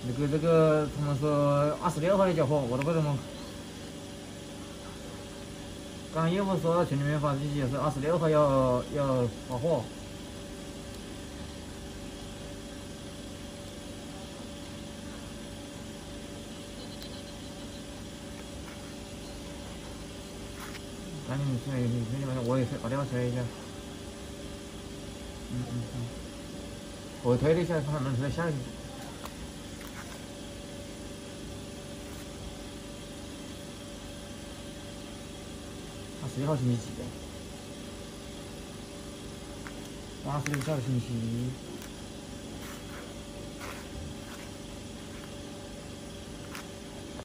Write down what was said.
他们说26号就交货，我都不怎么。刚业务说群里面发信息是26号要发货。赶紧睡，我也睡，把电话吹一下。我推了一下，他们在下去。21号星期几？26号星期一。